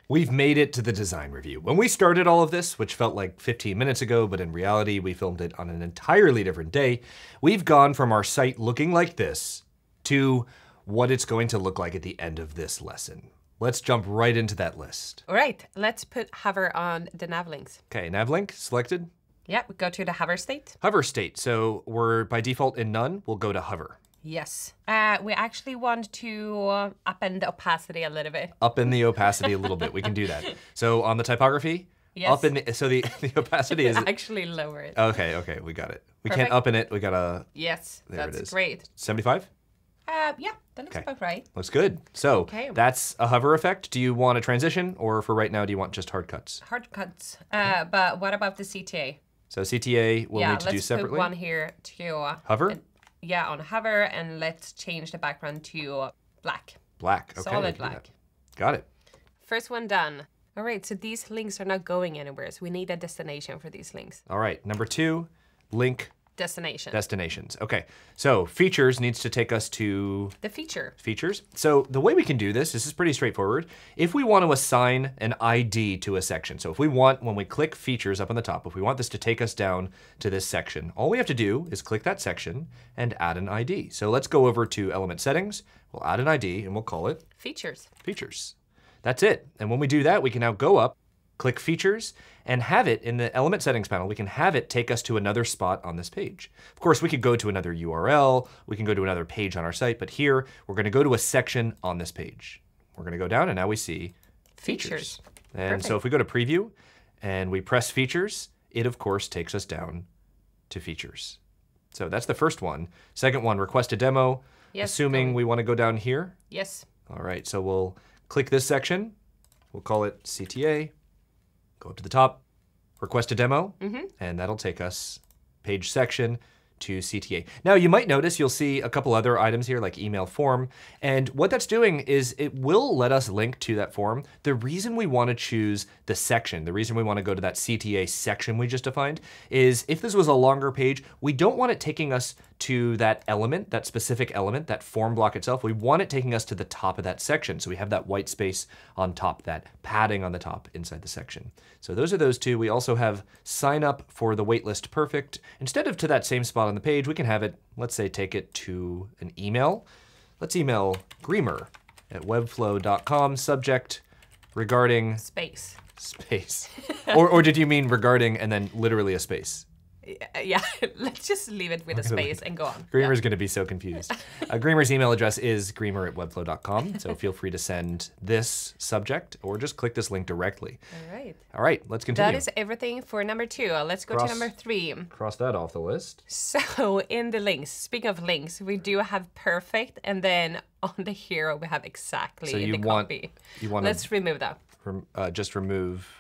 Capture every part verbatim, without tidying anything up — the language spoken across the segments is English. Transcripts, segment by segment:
We've made it to the design review. When we started all of this, which felt like fifteen minutes ago, but in reality, we filmed it on an entirely different day, we've gone from our site looking like this to what it's going to look like at the end of this lesson. Let's jump right into that list. All right, let's put hover on the nav links. Okay, nav link selected. Yeah, we go to the hover state. Hover state, so we're by default in none, we'll go to hover. Yes. Uh, we actually want to up in the opacity a little bit. Up in the opacity a little bit, we can do that. So on the typography, yes. up in the, so the, the opacity is... actually lower it. Okay, okay, we got it. We Perfect. can't up in it, we gotta... Yes, there that's it is. great. seventy-five? Uh, yeah, that looks Okay. about right. Looks good. So Okay. that's a hover effect. Do you want a transition, or for right now, do you want just hard cuts? Hard cuts. Uh, but what about the C T A? So C T A we'll yeah, need to do let's separately. put one here to... Uh, Hover? and- yeah, on hover, and let's change the background to black. Black. Okay. Solid I can do black. that. Got it. First one done. All right, so these links are not going anywhere, so we need a destination for these links. All right. Number two, link Destination. destinations. Okay. So features needs to take us to the feature. features. So the way we can do this, this is pretty straightforward. If we want to assign an I D to a section, so if we want, when we click features up on the top, if we want this to take us down to this section, all we have to do is click that section and add an I D. So let's go over to element settings. We'll add an I D and we'll call it Features. features. That's it. And when we do that, we can now go up, click features, and have it in the element settings panel. We can have it take us to another spot on this page. Of course, we could go to another U R L, we can go to another page on our site, but here we're gonna go to a section on this page. We're gonna go down and now we see features. Features. And Perfect. so if we go to preview and we press features, it of course takes us down to features. So that's the first one. Second one, request a demo. Yes, Assuming going- we wanna go down here. Yes. All right, so we'll click this section. We'll call it C T A. Go up to the top, request a demo, Mm-hmm. and that'll take us page section to C T A. Now you might notice you'll see a couple other items here like email form, and what that's doing is it will let us link to that form. The reason we want to choose the section, the reason we want to go to that C T A section we just defined is if this was a longer page, we don't want it taking us to that element, that specific element, that form block itself. We want it taking us to the top of that section. So we have that white space on top, that padding on the top inside the section. So those are those two. We also have sign up for the waitlist perfect. Instead of to that same spot on the page, we can have it, let's say, take it to an email. Let's email Greamer at webflow dot com, subject regarding Space. space. or, or did you mean regarding and then literally a space? Uh, Yeah, let's just leave it with a space and go on. Greamer's going to be so confused. Uh, Greamer's email address is greamer at webflow dot com, so feel free to send this subject or just click this link directly. All right. All right, let's continue. That is everything for number two. Uh, Let's go Cross- to number three. Cross that off the list. So in the links, speaking of links, we do have perfect, and then on the hero we have exactly So you the want- copy. you want Let's remove that. Rem- uh, just remove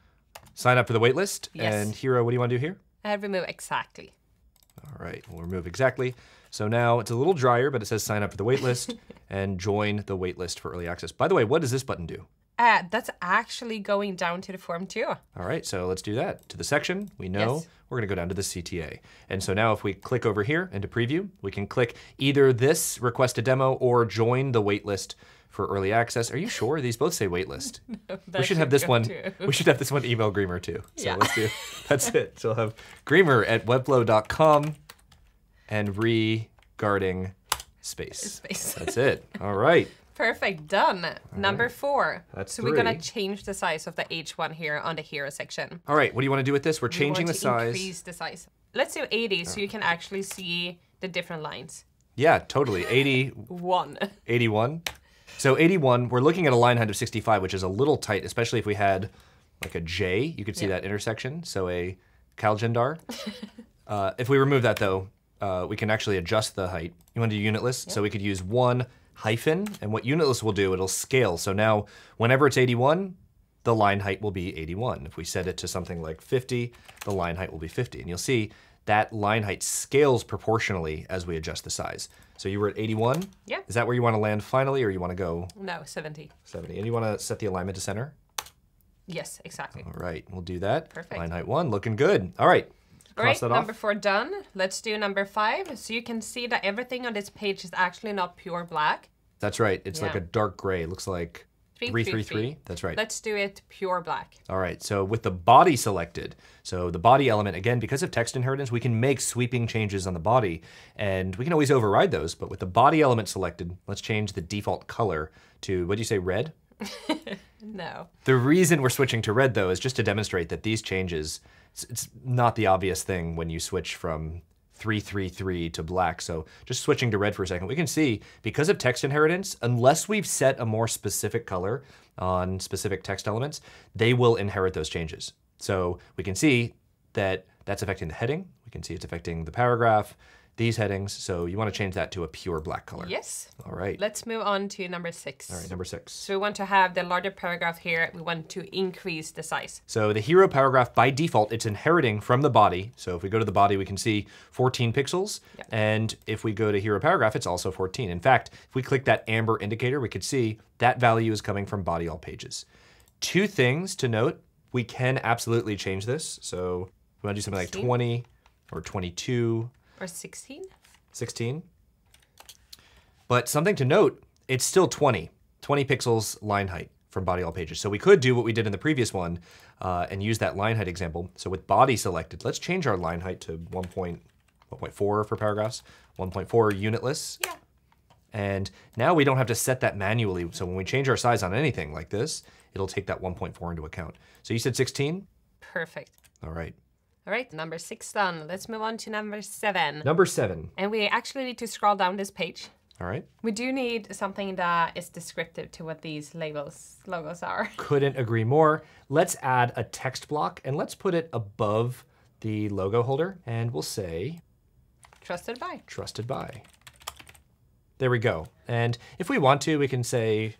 sign up for the waitlist. Yes. And hero, what do you want to do here? Uh, remove exactly. All right, we'll remove exactly. So now it's a little drier, but it says sign up for the waitlist and join the waitlist for early access. By the way, what does this button do? Uh, that's actually going down to the form too. All right, so let's do that. To the section, we know Yes. we're gonna go down to the C T A. And so now if we click over here into preview, we can click either this request a demo or join the waitlist for early access. Are you sure? These both say waitlist. we That should have this go one. too. We should have this one email Greamer too. So Yeah. let's do, that's it. So we'll have Greamer at webflow dot com and regarding space. Space. That's it. All right. Perfect, done. Number four. That's so we're gonna three. change the size of the H one here on the hero section. All right, what do you want to do with this? We're We changing want the to size. Increase the size. Let's do eighty so you can actually see the different lines. Yeah, totally. eighty, One. eighty-one. So eighty-one, we're looking at a line height of sixty-five, which is a little tight, especially if we had like a J. You could see Yeah. that intersection, so a Calgendar. uh, if we remove that though, uh, we can actually adjust the height. You want to do unitless? So we could use one hyphen, and what unitless will do, it'll scale. So now whenever it's eighty-one, the line height will be eighty-one. If we set it to something like fifty, the line height will be fifty. And you'll see that line height scales proportionally as we adjust the size. So you were at eighty-one? Yeah. Is that where you want to land finally, or you want to go No, seventy. seventy? And you want to set the alignment to center? Yes, exactly. All right, we'll do that. Perfect. Line height one, looking good. All right, All cross right, that number off. four done. Let's do number five. So you can see that everything on this page is actually not pure black. That's right, it's like Yeah. a dark gray. It looks like, It's three, three, three, three, three. three. That's right. Let's do it pure black. All right, so with the body selected, so the body element, again, because of text inheritance, we can make sweeping changes on the body, and we can always override those, but with the body element selected, let's change the default color to, what do you say, red? No. The reason we're switching to red, though, is just to demonstrate that these changes, it's, it's not the obvious thing when you switch from three three three to black. So just switching to red for a second, we can see because of text inheritance, unless we've set a more specific color on specific text elements, they will inherit those changes. So we can see that that's affecting the heading. We can see it's affecting the paragraph, these headings. So you want to change that to a pure black color. Yes. All right. Let's move on to number six. All right, number six. So we want to have the larger paragraph here. We want to increase the size. So the hero paragraph, by default, it's inheriting from the body. So if we go to the body, we can see fourteen pixels. Yep. And if we go to hero paragraph, it's also fourteen. In fact, if we click that amber indicator, we could see that value is coming from body all pages. Two things to note, we can absolutely change this. So we want to do something like twenty or twenty-two. Or sixteen? sixteen. But something to note, it's still twenty. twenty pixels line height from body all pages. So we could do what we did in the previous one uh, and use that line height example. So with body selected, let's change our line height to one point four for paragraphs, one point four unitless. Yeah. And now we don't have to set that manually. So when we change our size on anything like this, it'll take that one point four into account. So you said sixteen? Perfect. All right. All right, number six done. Let's move on to number seven. Number seven. And we actually need to scroll down this page. All right. We do need something that is descriptive to what these labels, logos are. Couldn't agree more. Let's add a text block and let's put it above the logo holder and we'll say Trusted by. Trusted by. There we go. And if we want to, we can say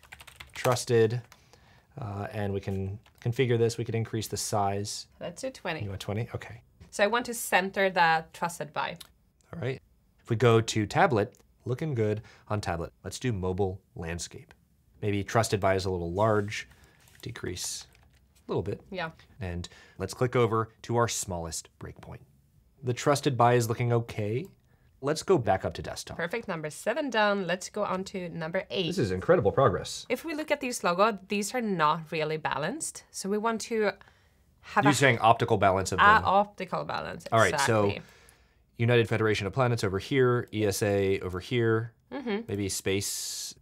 trusted uh, and we can configure this. We could increase the size. Let's do twenty. You want twenty? Okay. So I want to center that trusted by. All right. If we go to tablet, looking good on tablet. Let's do mobile landscape. Maybe trusted by is a little large. Decrease a little bit. Yeah. And let's click over to our smallest breakpoint. The trusted by is looking okay. Let's go back up to desktop. Perfect. Number seven down. Let's go on to number eight. This is incredible progress. If we look at these logo, these are not really balanced. So we want to have You're a, saying optical balance of a them. optical balance. All right, exactly. so United Federation of Planets over here, E S A over here, Mm-hmm. maybe space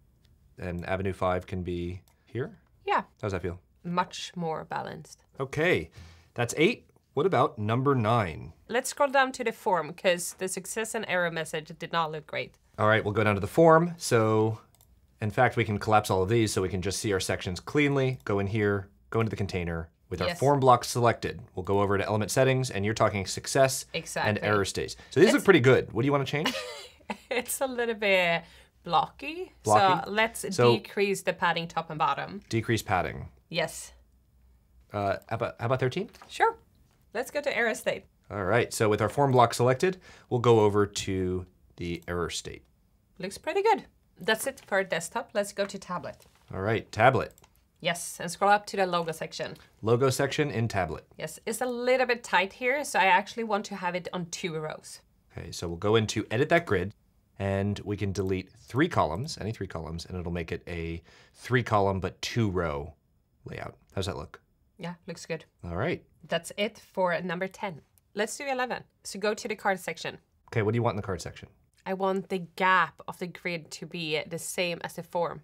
and Avenue five can be here. Yeah, How does that feel? much more balanced. Okay, that's eight. What about number nine? Let's scroll down to the form because the success and error message did not look great. All right, we'll go down to the form. So in fact, we can collapse all of these so we can just see our sections cleanly. Go in here, go into the container. With our Yes. form block selected, we'll go over to element settings and you're talking success Exactly. and error states. So these look pretty good. What do you want to change? It's a little bit blocky. Blocky? So let's So- decrease the padding top and bottom. Decrease padding. Yes. Uh, how about, how about thirteen? Sure. Let's go to error state. All right, so with our form block selected, we'll go over to the error state. Looks pretty good. That's it for desktop. Let's go to tablet. All right, tablet. Yes, and scroll up to the logo section. Logo section in tablet. Yes, it's a little bit tight here, so I actually want to have it on two rows. Okay, so we'll go into edit that grid and we can delete three columns, any three columns, and it'll make it a three column but two row layout. How's that look? Yeah, looks good. All right. That's it for number ten. Let's do eleven. So go to the card section. Okay, what do you want in the card section? I want the gap of the grid to be the same as the form.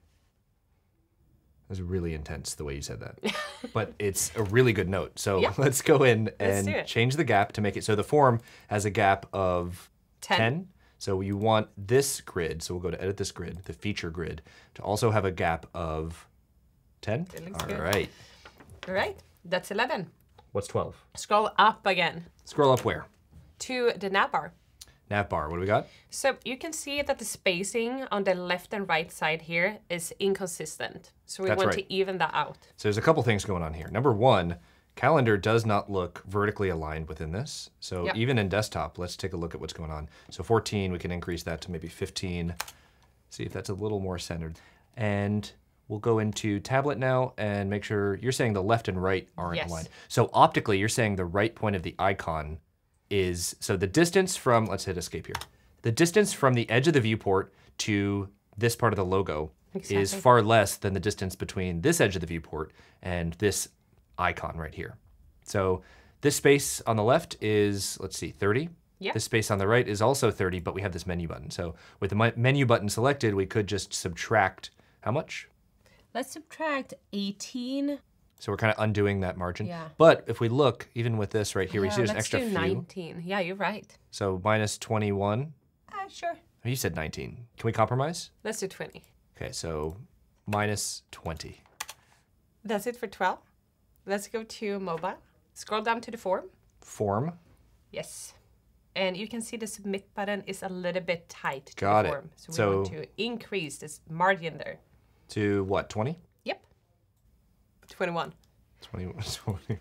It was really intense the way you said that. But it's a really good note. So Yeah. let's go in Let's do and it. change the gap to make it so the form has a gap of ten. ten. So you want this grid, so we'll go to edit this grid, the feature grid, to also have a gap of ten. It looks All good. right. All right, that's eleven. What's twelve? Scroll up again Scroll up where? to the navbar. Navbar, what do we got? So you can see that the spacing on the left and right side here is inconsistent. So we That's want right. to even that out. So there's a couple things going on here. Number one, calendar does not look vertically aligned within this. So Yep. even in desktop, let's take a look at what's going on. So fourteen, we can increase that to maybe fifteen. See if that's a little more centered. And we'll go into tablet now and make sure you're saying the left and right aren't Yes. aligned. So optically, you're saying the right point of the icon is, so the distance from, let's hit escape here. The distance from the edge of the viewport to this part of the logo Exactly. is far less than the distance between this edge of the viewport and this icon right here. So this space on the left is, let's see, thirty. Yeah. This space on the right is also thirty, but we have this menu button. So with the menu button selected, we could just subtract how much? Let's subtract eighteen. So we're kind of undoing that margin. Yeah. But if we look, even with this right here, we Yeah, see there's an let's extra do few. nineteen. Yeah, you're right. So minus twenty-one. Uh, sure. Oh, you said nineteen. Can we compromise? Let's do twenty. Okay, so minus twenty. That's it for twelve. Let's go to mobile. Scroll down to the form. Form. Yes. And you can see the submit button is a little bit tight to Got the it. form. So we So- want to increase this margin there. To what, twenty? Yep. twenty-one. twenty, twenty.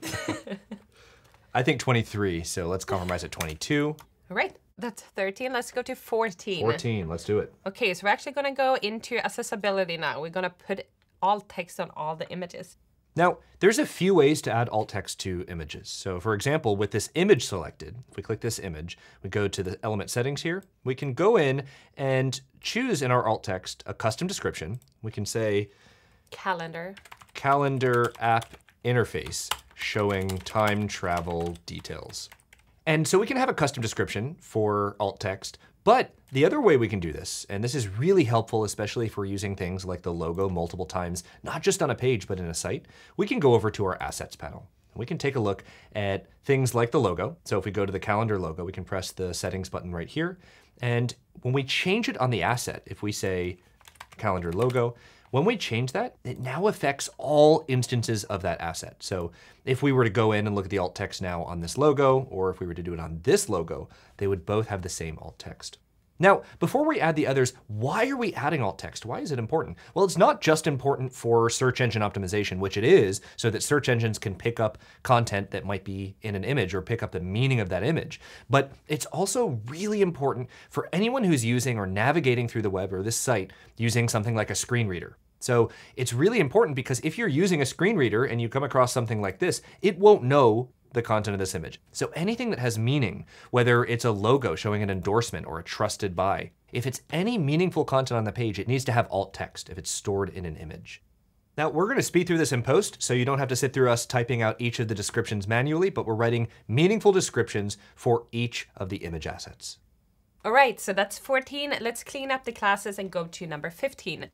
I think twenty-three, so let's compromise at twenty-two. All right. That's thirteen. Let's go to fourteen. fourteen, let's do it. Okay, so we're actually going to go into accessibility now. We're going to put alt text on all the images. Now, there's a few ways to add alt text to images. So for example, with this image selected, if we click this image, we go to the element settings here, we can go in and choose in our alt text a custom description. We can say Calendar. calendar app interface showing time travel details. And so we can have a custom description for alt text, but the other way we can do this, and this is really helpful, especially if we're using things like the logo multiple times, not just on a page, but in a site, we can go over to our assets panel. We can take a look at things like the logo. So if we go to the calendar logo, we can press the settings button right here. And when we change it on the asset, if we say calendar logo, when we change that, it now affects all instances of that asset. So if we were to go in and look at the alt text now on this logo, or if we were to do it on this logo, they would both have the same alt text. Now, before we add the others, why are we adding alt text? Why is it important? Well, it's not just important for search engine optimization, which it is, so that search engines can pick up content that might be in an image or pick up the meaning of that image. But it's also really important for anyone who's using or navigating through the web or this site using something like a screen reader. So it's really important because if you're using a screen reader and you come across something like this, it won't know the content of this image. So anything that has meaning, whether it's a logo showing an endorsement or a trusted buy, if it's any meaningful content on the page, it needs to have alt text if it's stored in an image. Now we're gonna speed through this in post, so you don't have to sit through us typing out each of the descriptions manually, but we're writing meaningful descriptions for each of the image assets. All right, so that's fourteen. Let's clean up the classes and go to number fifteen.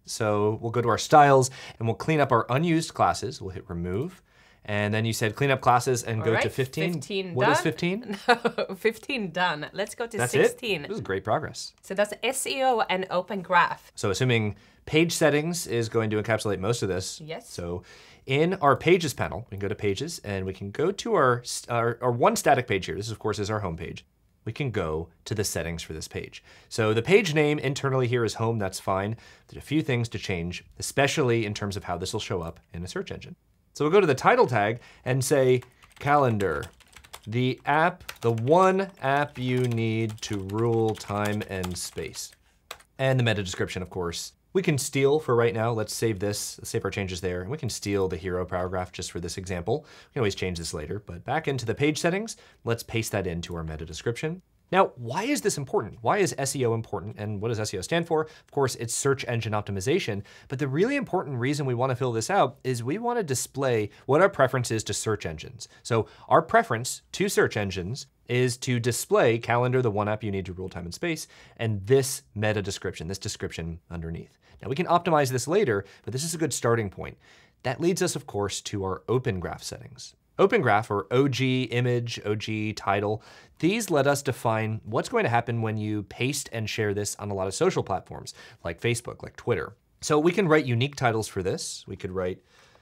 So we'll go to our styles and we'll clean up our unused classes. We'll hit remove. And then you said clean up classes and All go right, to fifteen. fifteen What done. is fifteen? No, fifteen done. Let's go to That's sixteen. it? This is great progress. So that's S E O and Open Graph. So assuming page settings is going to encapsulate most of this. Yes. So in our pages panel, we can go to pages and we can go to our, our, our one static page here. This of course is our home page. We can go to the settings for this page. So the page name internally here is home, that's fine. There's a few things to change, especially in terms of how this will show up in a search engine. So we'll go to the title tag and say calendar, the app, the one app you need to rule time and space. And the meta description, of course. We can steal for right now. Let's save this, let's save our changes there. And we can steal the hero paragraph just for this example. We can always change this later, but back into the page settings, let's paste that into our meta description. Now, why is this important? Why is S E O important? And what does S E O stand for? Of course, it's search engine optimization. But the really important reason we want to fill this out is we want to display what our preference is to search engines. So our preference to search engines is to display calendar, the one app you need to rule time and space, and this meta description, this description underneath. Now we can optimize this later, but this is a good starting point. That leads us, of course, to our Open Graph settings. Open Graph, or O G image, O G title, these let us define what's going to happen when you paste and share this on a lot of social platforms, like Facebook, like Twitter. So we can write unique titles for this. We could write,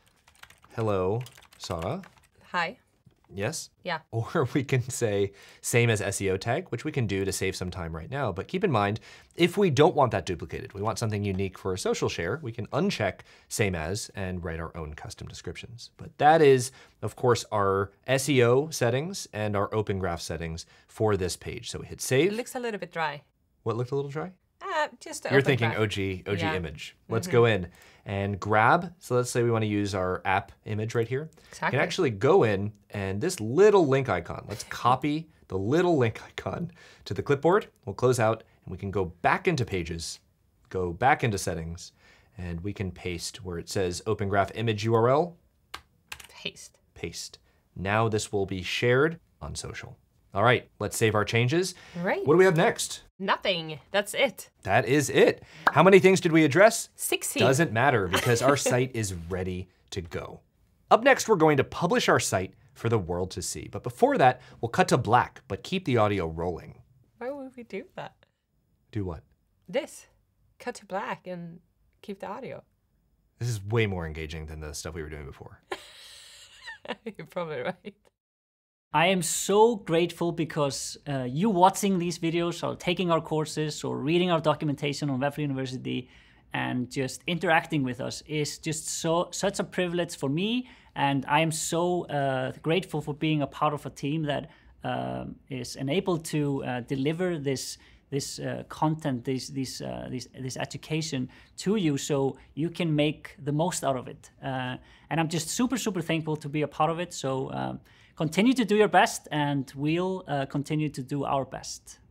hello, Sarah. Hi. Yes? Yeah. Or we can say same as S E O tag, which we can do to save some time right now. But keep in mind, if we don't want that duplicated, we want something unique for a social share, we can uncheck same as and write our own custom descriptions. But that is, of course, our S E O settings and our Open Graph settings for this page. So we hit save. It looks a little bit dry. What looked a little dry? Uh, just You're Open thinking Graph. O G, O G Yeah. image. Let's go in and grab. So let's say we want to use our app image right here. Exactly. You can actually go in and this little link icon, let's copy the little link icon to the clipboard. We'll close out and we can go back into pages, go back into settings, And we can paste where it says Open Graph image U R L. Paste. Paste. Now this will be shared on social. All right, let's save our changes. Right. What do we have next? Nothing. That's it. That is it. How many things did we address? sixteen. Doesn't matter because our site is ready to go. Up next, we're going to publish our site for the world to see. But before that, we'll cut to black, but keep the audio rolling. Why would we do that? Do what? This. Cut to black and keep the audio. This is way more engaging than the stuff we were doing before. You're probably right. I am so grateful because uh, you watching these videos or taking our courses or reading our documentation on Webflow University and just interacting with us is just so such a privilege for me. And I am so uh, grateful for being a part of a team that um, is enabled to uh, deliver this this uh, content, this this, uh, this this education to you, so you can make the most out of it. Uh, and I'm just super super thankful to be a part of it. So um, continue to do your best, and we'll uh, continue to do our best.